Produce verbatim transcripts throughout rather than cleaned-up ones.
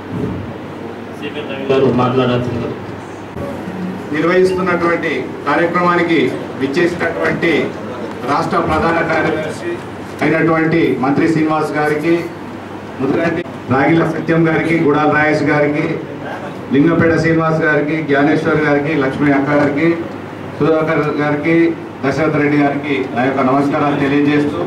మాట్లాడాల్సింది నిర్వహిస్తున్నటువంటి కార్యక్రమానికి విచ్చేసినటువంటి రాష్ట్ర ప్రధాన కార్యదర్శి అయినటువంటి మంత్రి శ్రీనివాస్ గారికి, ముద్రగడ్డి రాగిల సత్యం గారికి, గుడాల రాయేష్ గారికి, లింగంపేట శ్రీనివాస్ గారికి, జ్ఞానేశ్వర్ గారికి, లక్ష్మీ అక్క గారికి, సుధాకర్ గారికి, దశరథ్ రెడ్డి గారికి నా యొక్క నమస్కారాలు తెలియజేస్తూ,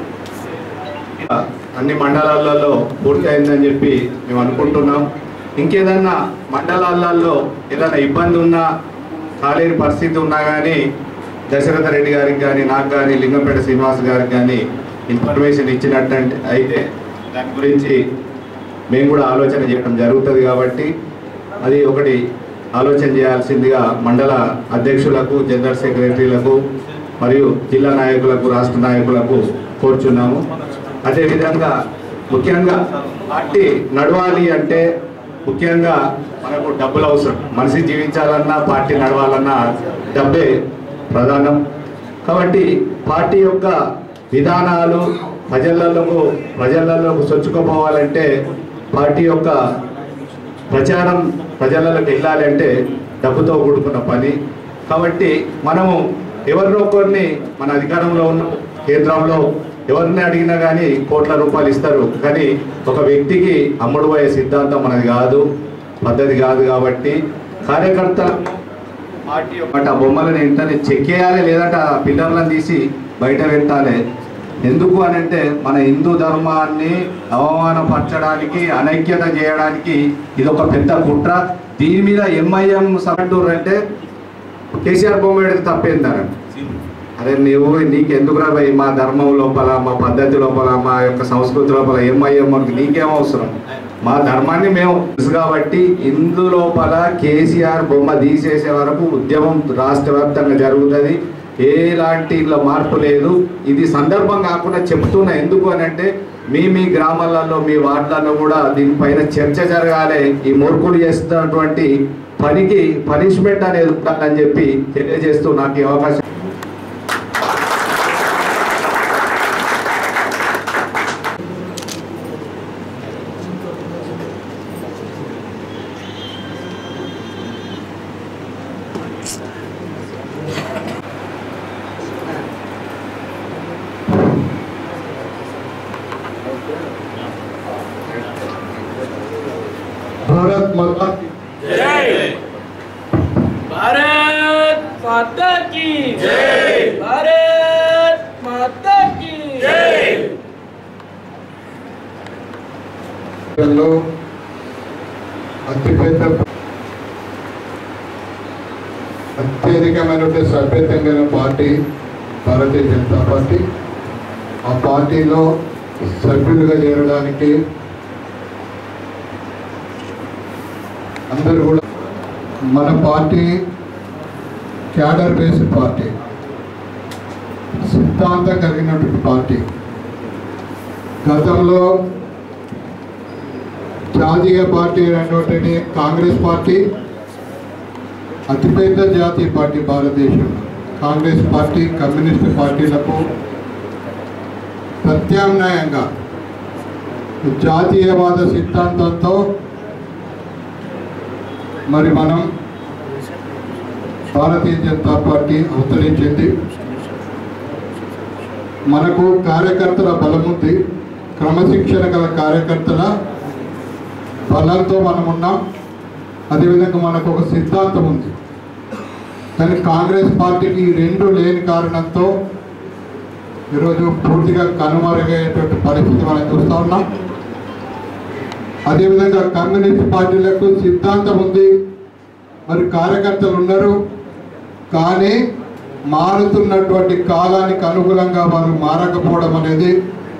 అన్ని మండలాలలో పూర్తి అయిందని చెప్పి మేము అనుకుంటున్నాం. ఇంకేదన్నా మండలాలలో ఏదైనా ఇబ్బంది ఉన్నా, కాలేని పరిస్థితి ఉన్నా కానీ దశరథ రెడ్డి గారికి కానీ, నాకు కానీ, లింగంపేట శ్రీనివాస్ గారికి కానీ ఇన్ఫర్మేషన్ ఇచ్చినట్టు అయితే దాని గురించి మేము కూడా ఆలోచన చేయడం జరుగుతుంది. కాబట్టి అది ఒకటి ఆలోచన చేయాల్సిందిగా మండల అధ్యక్షులకు, జనరల్ సెక్రటరీలకు మరియు జిల్లా నాయకులకు, రాష్ట్ర నాయకులకు కోరుచున్నాము. అదేవిధంగా ముఖ్యంగా పార్టీ నడవాలి అంటే ముఖ్యంగా మనకు డబ్బులు అవసరం. మనిషి జీవించాలన్నా, పార్టీ నడవాలన్నా డబ్బే ప్రధానం. కాబట్టి పార్టీ యొక్క విధానాలు ప్రజలలోకి ప్రజలలోకి చొచ్చుకుపోవాలంటే, పార్టీ యొక్క ప్రచారం ప్రజలలోకి వెళ్ళాలి అంటే డబ్బుతో కూడుకున్న పని. కాబట్టి మనము ఎవరినో ఒకరిని మన అధికారంలో ఉన్న కేంద్రంలో ఎవరిని అడిగినా కానీ కోట్ల రూపాయలు ఇస్తారు, కానీ ఒక వ్యక్తికి అమ్ముడు పోయే సిద్ధాంతం మనది కాదు, పద్ధతి కాదు. కాబట్టి కార్యకర్తల పార్టీ యొక్క బొమ్మలను ఏంటంటే చెక్కేయాలి, లేదంటే ఆ పిల్లర్లను తీసి బయట పెట్టాలి. ఎందుకు అని అంటే మన హిందూ ధర్మాన్ని అవమానపరచడానికి, అనైక్యత చేయడానికి ఇది ఒక పెద్ద కుట్ర. దీని మీద ఎంఐఎం సమంటూరు అంటే కేసీఆర్ బొమ్మ పెడితే తప్పేందారంట. అరే నువ్వు నీకు ఎందుకు రా భయ్, మా ధర్మం లోపల, మా పద్ధతి లోపల, మా యొక్క సంస్కృతి లోపల ఎంఐఎం నీకేం అవసరం? మా ధర్మాన్ని మేము తెలుసు కాబట్టి హిందూ లోపల కేసీఆర్ బొమ్మ తీసేసే వరకు ఉద్యమం రాష్ట్ర వ్యాప్తంగా జరుగుతుంది. ఎలాంటి ఇలా మార్పు లేదు. ఇది సందర్భం కాకుండా చెప్తున్నా. ఎందుకు అని అంటే మీ మీ గ్రామాలలో, మీ వార్డులలో కూడా దీనిపైన చర్చ జరగాలి. ఈ మూర్ఖులు చేస్తున్నటువంటి పనికి పనిష్మెంట్ అనేది ఉండాలని చెప్పి తెలియజేస్తూ నాకు ఈ అవకాశం. भारत माता जय, भारत माता की जय, भारत माता की जय. అతిపెద్ద అత్యధికమైనటువంటి సభ్యత్వం గల పార్టీ భారతీయ జనతా పార్టీ. ఆ పార్టీలో సభ్యులుగా చేరడానికి అందరూ కూడా, మన పార్టీ క్యాడర్ బేస్డ్ పార్టీ, సిద్ధాంతం కలిగినటువంటి పార్టీ. గతంలో జాతీయ పార్టీ అయినటువంటి కాంగ్రెస్ పార్టీ అతిపెద్ద జాతీయ పార్టీ భారతదేశంలో. కాంగ్రెస్ పార్టీ కమ్యూనిస్ట్ పార్టీలకు ప్రత్యామ్నాయంగా జాతీయవాద సిద్ధాంతంతో మరి మనం భారతీయ జనతా పార్టీ అవతరించింది. మనకు కార్యకర్తల బలం ఉంది, క్రమశిక్షణ గల కార్యకర్తల బలంతో మనం ఉన్నాం. అదేవిధంగా మనకు ఒక సిద్ధాంతం ఉంది. కానీ కాంగ్రెస్ పార్టీకి ఈ రెండు లేని కారణంతో ఈరోజు పూర్తిగా కనుమరుగయ్యేటువంటి పరిస్థితి మనం చూస్తూ ఉన్నాం. అదేవిధంగా కమ్యూనిస్ట్ పార్టీలకు సిద్ధాంతం ఉంది, మరి కార్యకర్తలు ఉన్నారు, కానీ మారుతున్నటువంటి కాలానికి అనుగుణంగా వారు మారకపోవడం అనేది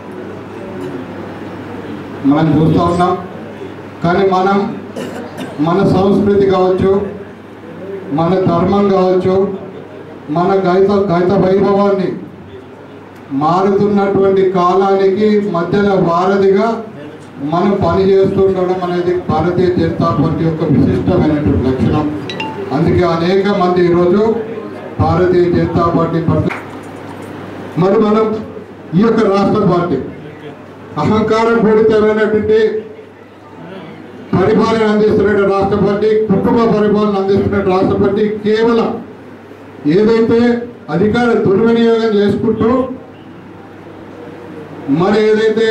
మనం చూస్తూ ఉన్నాం. కానీ మనం మన సంస్కృతి కావచ్చు, మన ధర్మం కావచ్చు, మన గైత గైత వైభవాన్ని మారుతున్నటువంటి కాలానికి మధ్యలో వారధిగా మనం పనిచేస్తుండడం అనేది భారతీయ జనతా పార్టీ యొక్క విశిష్టమైనటువంటి లక్షణం. అందుకే అనేక మంది ఈరోజు భారతీయ జనతా పార్టీ పట్ల, మరి మనం ఈ యొక్క రాష్ట్ర పార్టీ అహంకారం పూరితమైనటువంటి పరిపాలన అందిస్తున్న రాష్ట్రపతి, కుటుంబ పరిపాలన అందిస్తున్న రాష్ట్రపతి కేవలం ఏదైతే అధికార దుర్వినియోగం చేసుకుంటూ మరి ఏదైతే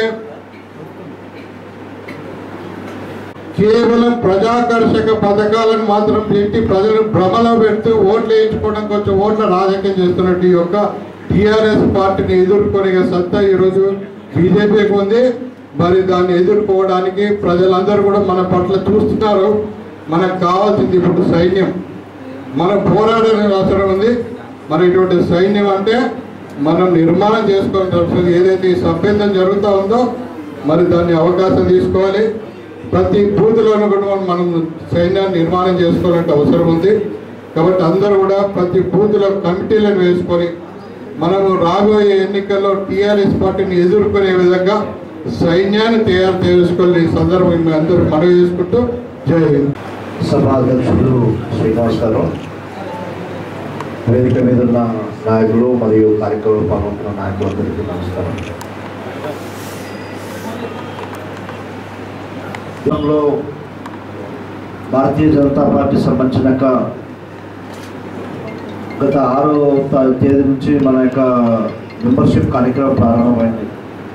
కేవలం ప్రజాకర్షక పథకాలను మాత్రం పెట్టి ప్రజలు భ్రమలో పెడుతూ ఓట్లు వేయించుకోవడం కొంచెం ఓట్ల రాజకీయం చేస్తున్నట్టు ఈ యొక్క టీఆర్ఎస్ పార్టీని ఎదుర్కొనే సత్తా ఈరోజు బీజేపీకి ఉంది. మరి దాన్ని ఎదుర్కోవడానికి ప్రజలందరూ కూడా మన పట్ల చూస్తున్నారు. మనకు కావాల్సింది ఇప్పుడు సైన్యం, మనం పోరాడాల్సిన అవసరం ఉంది. మరి ఇటువంటి సైన్యం అంటే మనం నిర్మాణం చేసుకోవాల్సిన అవసరం. ఏదైతే ఈ సభ్యత్వం జరుగుతూ ఉందో మరి దాన్ని అవకాశం తీసుకోవాలి. ప్రతి బూత్లోనూ కూడా మనం సైన్యాన్ని నిర్మాణం చేసుకోవాలంటే అవసరం ఉంది. కాబట్టి అందరూ కూడా ప్రతి బూత్లో కమిటీలను వేసుకొని మనము రాబోయే ఎన్నికల్లో టీఆర్ఎస్ పార్టీని ఎదుర్కొనే విధంగా సైన్యాన్ని తయారు చేసుకోవాలి. ఈ సందర్భం మీ అందరూ మనవి చేసుకుంటూ జై హింద్. సభాధ్యక్షులు శ్రీనివాస్ గారు, వేదిక మీద ఉన్న నాయకులు మరియు కార్యక్రమంలో పాల్గొంటున్న నాయకులందరికీ నమస్కారం. లో భారతీయ జనతా పార్టీ సంబంధించిన గత ఆరో తేదీ నుంచి మన యొక్క మెంబర్షిప్ కార్యక్రమం ప్రారంభమైంది.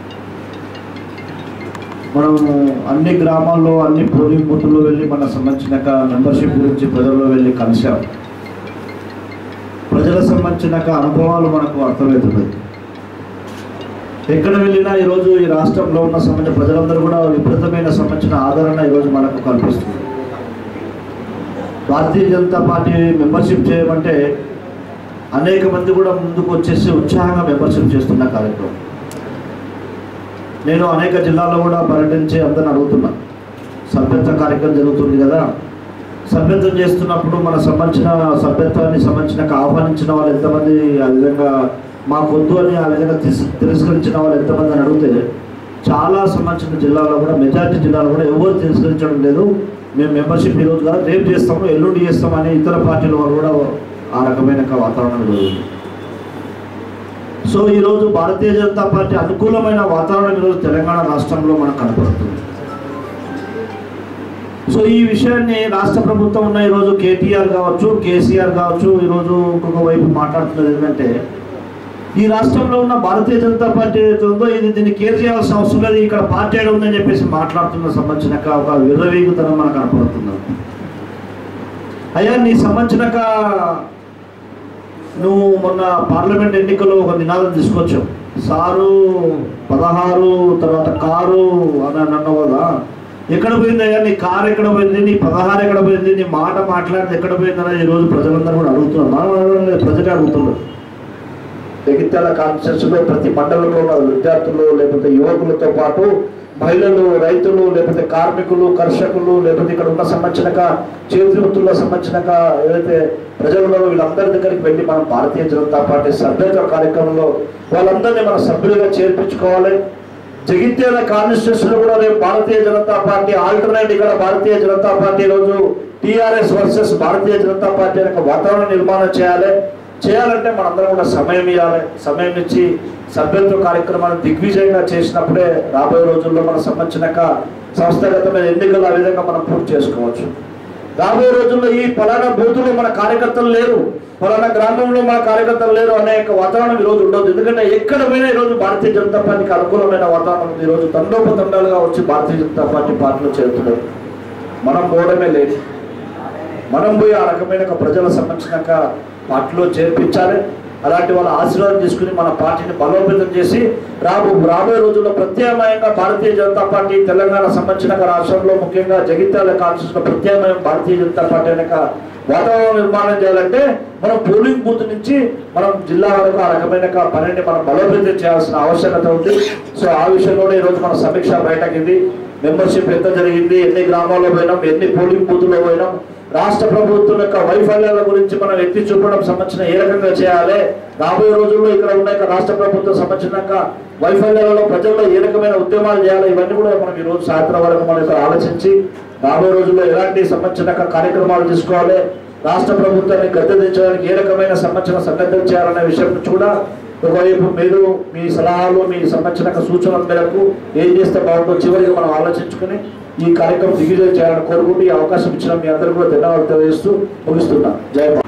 మనం అన్ని గ్రామాల్లో అన్ని పోలింగ్ బూత్ల్లో వెళ్ళి మన సంబంధించిన మెంబర్షిప్ గురించి ప్రజల్లో వెళ్ళి కలిసాం. ప్రజలకు సంబంధించిన అనుభవాలు మనకు అర్థమవుతుంది. ఎక్కడ వెళ్ళినా ఈరోజు ఈ రాష్ట్రంలో ఉన్న సంబంధించిన ప్రజలందరూ కూడా విపరీతమైన సంబంధించిన ఆదరణ ఈరోజు మనకు కల్పిస్తుంది. భారతీయ జనతా పార్టీ మెంబర్షిప్ చేయమంటే అనేక మంది కూడా ముందుకు వచ్చేసి ఉత్సాహంగా మెంబర్షిప్ చేస్తున్న కార్యక్రమం. నేను అనేక జిల్లాల్లో కూడా పర్యటించి అందరిని అడుగుతున్నా, సభ్యత్వ కార్యక్రమం జరుగుతుంది కదా, సభ్యత్వం చేస్తున్నప్పుడు మన సంబంధించిన సభ్యత్వాన్ని సంబంధించిన ఆహ్వానించిన వాళ్ళు ఎంతమంది, ఆ విధంగా మాకు వద్దు అని ఆ విధంగా తిరస్కరించిన వాళ్ళు ఎంతమంది అని అడిగితే చాలా సంబంధించిన జిల్లాలో కూడా మెజారిటీ జిల్లాలో కూడా ఎవరు తిరస్కరించడం లేదు. మేము మెంబర్షిప్ ఈరోజు కాదు రేపు చేస్తాము, ఎల్లుండి చేస్తామని ఇతర పార్టీల వాళ్ళు కూడా ఆ రకమైన వాతావరణం జరుగుతుంది. సో ఈరోజు భారతీయ జనతా పార్టీ అనుకూలమైన వాతావరణం ఈరోజు తెలంగాణ రాష్ట్రంలో మనకు కనపడుతుంది. సో ఈ విషయాన్ని రాష్ట్ర ప్రభుత్వం ఉన్న ఈరోజు కేటీఆర్ కావచ్చు, కేసీఆర్ కావచ్చు, ఈరోజు ఇంకొక వైపు మాట్లాడుతున్నది ఏంటంటే ఈ రాష్ట్రంలో ఉన్న భారతీయ జనతా పార్టీ ఏదైతే ఉందో ఇది దీన్ని కేర్ చేయాల్సిన అవసరం లేదు, ఇక్కడ పార్టీ ఏడు ఉందని చెప్పేసి మాట్లాడుతున్న సంబంధించిన ఒక విర్రవీగుతనం మనకు కనపడుతుంది. అయ్యా నీ సంబంధించిన నువ్వు మొన్న పార్లమెంట్ ఎన్నికల్లో ఒక నినాదం తీసుకొచ్చావు, సారు పదహారు తర్వాత కారు అని అన్నావు కదా, ఎక్కడ పోయింది అయ్యా నీ కారు, ఎక్కడ పోయింది నీ పదహారు, ఎక్కడ పోయింది నీ మాట మాట్లాడితే ఎక్కడ పోయిందని ఈరోజు ప్రజలందరూ కూడా అడుగుతున్నారు. మనం ప్రజలే అడుగుతున్నారు. జగిత్యాల కాన్స్టిట్యూన్సీలో ప్రతి మండలంలో ఉన్న విద్యార్థులు లేకపోతే యువకులతో పాటు మహిళలు, రైతులు, లేకపోతే కార్మికులు, కర్షకులు, లేకపోతే ఇక్కడ ఉన్న సంబంధించిన చేతి వృత్తుల్లో సంబంధించిన ఏదైతే ప్రజలలో వీళ్ళందరి దగ్గరికి వెళ్ళి మనం భారతీయ జనతా పార్టీ సభ్యత్వ కార్యక్రమంలో వాళ్ళందరినీ మన సభ్యులుగా చేర్పించుకోవాలి. జగిత్యాల కాన్స్టిట్యూన్సీలో కూడా రేపు భారతీయ జనతా పార్టీ ఆల్టర్నేట్ ఇక్కడ భారతీయ జనతా పార్టీ రోజు టీఆర్ఎస్ వర్సెస్ భారతీయ జనతా పార్టీ యొక్క వాతావరణ నిర్మాణం చేయాలి. చేయాలంటే మనందరం కూడా సమయం ఇవ్వాలి. సమయం ఇచ్చి సభ్యత్వ కార్యక్రమాన్ని దిగ్విజయంగా చేసినప్పుడే రాబోయే రోజుల్లో మన సంబంధించిన సంస్థాగతమైన ఎన్నికలు ఆ విధంగా మనం పూర్తి చేసుకోవచ్చు. రాబోయే రోజుల్లో ఈ ఫలానా బూతులో మన కార్యకర్తలు లేరు, ఫలానా గ్రామంలో మన కార్యకర్తలు లేరు అనే వాతావరణం ఈరోజు ఉండదు. ఎందుకంటే ఎక్కడ పోయినా ఈరోజు భారతీయ జనతా పార్టీకి అనుకూలమైన వాతావరణం ఉంది. ఈరోజు తండోపతండాలుగా వచ్చి భారతీయ జనతా పార్టీ పార్టీలో చేరుతున్నారు. మనం పోవడమే లేదు, మనం పోయి ఆ రకమైన ప్రజల సంబంధించిన పార్టీలో చేర్పించాలి. అలాంటి వాళ్ళ ఆశీర్వాదం తీసుకుని మన పార్టీని బలోపేతం చేసి రాబో రాబోయే రోజుల్లో ప్రత్యామ్నాయంగా భారతీయ జనతా పార్టీ తెలంగాణ సంబంధించిన రాష్ట్రంలో ముఖ్యంగా జగిత్యాల కాన్స్టిట్యూన్సీలో ప్రత్యామ్నాయం భారతీయ జనతా పార్టీ అనే వాతావరణం నిర్మాణం చేయాలంటే మనం పోలింగ్ బూత్ నుంచి మనం జిల్లా వరకు ఆ రకమైన పనిని మనం బలోపేతం చేయాల్సిన ఆవశ్యకత ఉంది. సో ఆ విషయంలో ఈరోజు మన సమీక్ష బయటకింది. మెంబర్షిప్ ఎంత జరిగింది, ఎన్ని గ్రామాల్లో పోయినాం, ఎన్ని పోలింగ్ బూత్లో పోయినాం, రాష్ట్ర ప్రభుత్వం యొక్క వైఫల్యాల గురించి మనం ఎత్తి చూపడం సంబంధించిన ఏ రకంగా చేయాలి, రాబోయే రోజుల్లో ఇక్కడ ఉన్న రాష్ట్ర ప్రభుత్వం సంబంధించిన వైఫల్యాలలో ప్రజల్లో ఏ రకమైన ఉద్యమాలు చేయాలి, ఇవన్నీ కూడా మనం ఈ రోజు సాయంత్రం వరకు మనం ఇక్కడ ఆలోచించి రాబోయే రోజుల్లో ఎలాంటి సంబంధించిన కార్యక్రమాలు తీసుకోవాలి, రాష్ట్ర ప్రభుత్వాన్ని గద్దెదించడానికి ఏ రకమైన సంబంధించిన సన్నద్ధం చేయాలనే విషయం నుంచి కూడా ఒకవైపు మీరు మీ సలహాలు, మీ సంబంధించిన సూచనల మేరకు ఏం చేస్తే బాగుంటుందో చివరికి మనం ఆలోచించుకుని ఈ కార్యక్రమం దిగ్విజయం చేయాలని కోరుకుంటూ ఈ అవకాశం ఇచ్చిన మీ అందరికీ కూడా ధన్యవాదాలు తెలియజేస్తూ ముగిస్తున్నా. జై భారత్.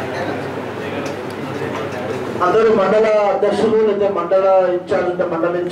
అందరూ మండల అధ్యక్షులు లేదా మండల ఇన్ఛార్జ్ మండల